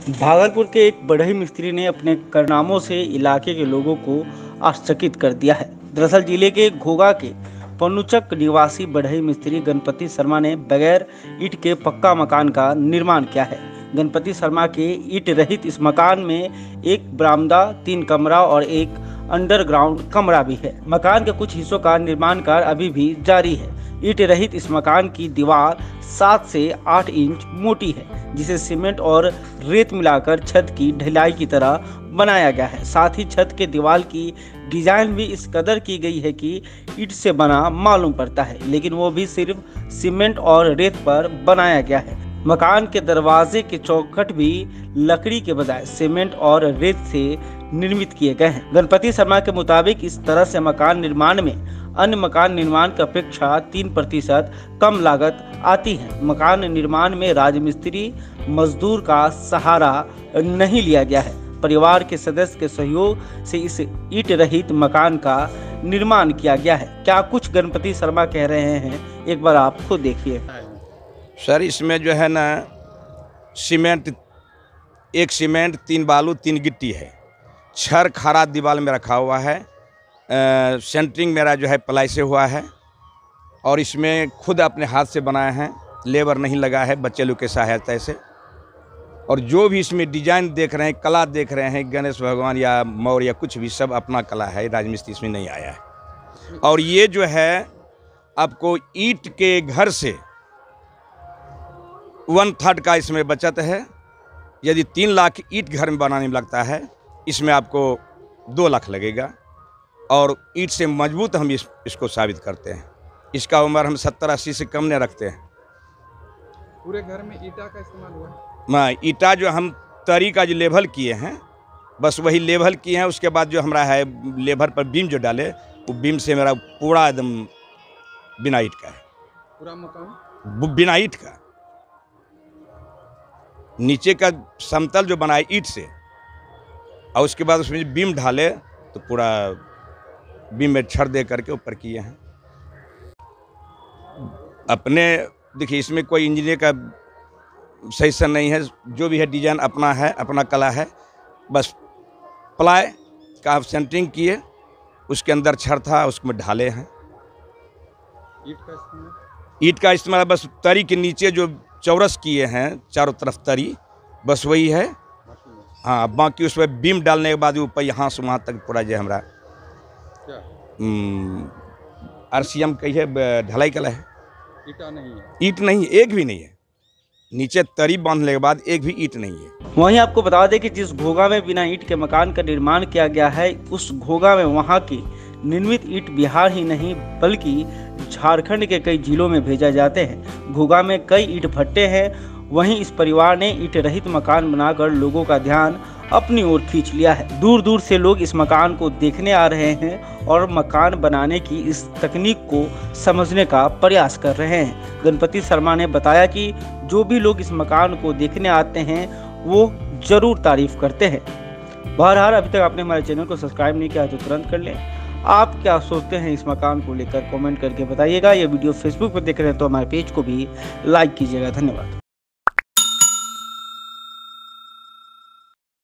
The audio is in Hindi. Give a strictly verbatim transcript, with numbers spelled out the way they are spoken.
भागलपुर के एक बढ़ई मिस्त्री ने अपने कारनामों से इलाके के लोगों को आश्चर्यचकित कर दिया है। दरअसल जिले के घोगा के पनुचक निवासी बढ़ई मिस्त्री गणपति शर्मा ने बगैर ईंट के पक्का मकान का निर्माण किया है। गणपति शर्मा के ईंट रहित इस मकान में एक बरामदा, तीन कमरा और एक अंडरग्राउंड कमरा भी है। मकान के कुछ हिस्सों का निर्माण कार्य अभी भी जारी है। ईंट रहित इस मकान की दीवार सात से आठ इंच मोटी है, जिसे सीमेंट और रेत मिलाकर छत की ढलाई की तरह बनाया गया है। साथ ही छत के दीवार की डिजाइन भी इस कदर की गई है कि ईंट से बना मालूम पड़ता है, लेकिन वो भी सिर्फ सीमेंट और रेत पर बनाया गया है। मकान के दरवाजे के चौखट भी लकड़ी के बजाय सीमेंट और रेत से निर्मित किए गए हैं। गणपति शर्मा के मुताबिक इस तरह से मकान निर्माण में अन्य मकान निर्माण की अपेक्षा तीन प्रतिशत कम लागत आती है। मकान निर्माण में राजमिस्त्री मजदूर का सहारा नहीं लिया गया है। परिवार के सदस्य के सहयोग से इस ईंट रहित मकान का निर्माण किया गया है। क्या कुछ गणपति शर्मा कह रहे हैं, एक बार आप खुद देखिए। सर, इसमें जो है ना सीमेंट, एक सीमेंट, तीन बालू, तीन गिट्टी है। छर खारा दीवार में रखा हुआ है। आ, सेंटरिंग मेरा जो है प्लाई से हुआ है और इसमें खुद अपने हाथ से बनाए हैं, लेबर नहीं लगा है, बच्चे लोग के सहायता से। और जो भी इसमें डिजाइन देख रहे हैं, कला देख रहे हैं, गणेश भगवान या मोर या कुछ भी, सब अपना कला है, राजमिस्त्री इसमें नहीं आया है। और ये जो है आपको ईंट के घर से वन थर्ड का इसमें बचत है। यदि तीन लाख ईंट घर में बनाने में लगता है, इसमें आपको दो लाख लगेगा। और ईंट से मजबूत हम इस, इसको साबित करते हैं। इसका उम्र हम सत्तर अस्सी से कम नहीं रखते हैं। पूरे घर में ईटा का इस्तेमाल हुआ है? मैं ईटा जो हम तरी का जो लेवल किए हैं, बस वही लेवल किए हैं। उसके बाद जो हमारा है लेबर पर बीम जो डाले, वो बीम से मेरा पूरा एकदम बिना ईंट का है। पूरा मकान बिना ईंट का, नीचे का समतल जो बनाए ईंट से, और उसके बाद उसमें बीम ढाले तो पूरा बीम में छड़ दे करके ऊपर किए हैं। अपने देखिए, इसमें कोई इंजीनियर का सजेशन नहीं है। जो भी है डिजाइन अपना है, अपना कला है। बस प्लाई का आप सेंटरिंग किए, उसके अंदर छड़ था, उसमें ढाले हैं। ईंट का इस्तेमाल ईंट का इस्तेमाल बस तरी के नीचे जो चौरस किए हैं चारों तरफ तरी, बस वही है। हाँ, बाकी उसमें बीम डालने के बाद ऊपर यहाँ से वहाँ तक पूरा जो हमारा आर सी एम कही है, ढलाई कला है। ईटा नहीं है? ईंट नहीं, एक भी नहीं है। नीचे तरी बांधने के बाद एक भी ईंट नहीं है। वहीं आपको बता दें कि जिस घोगा में बिना ईंट के मकान का निर्माण किया गया है, उस घोगा में वहां की निर्मित ईंट बिहार ही नहीं बल्कि झारखंड के कई जिलों में भेजा जाते हैं। घोगा में कई ईंट भट्टे हैं। वहीं इस परिवार ने ईंट रहित मकान बनाकर लोगों का ध्यान अपनी ओर खींच लिया है। दूर दूर से लोग इस मकान को देखने आ रहे हैं और मकान बनाने की इस तकनीक को समझने का प्रयास कर रहे हैं। गणपति शर्मा ने बताया कि जो भी लोग इस मकान को देखने आते हैं वो जरूर तारीफ करते हैं। बहरहाल, अभी तक आपने हमारे चैनल को सब्सक्राइब नहीं किया तो तुरंत कर लें। आप क्या सोचते हैं इस मकान को लेकर, कमेंट करके बताइएगा। ये वीडियो फेसबुक पर देख रहे हैं तो हमारे पेज को भी लाइक कीजिएगा। धन्यवाद।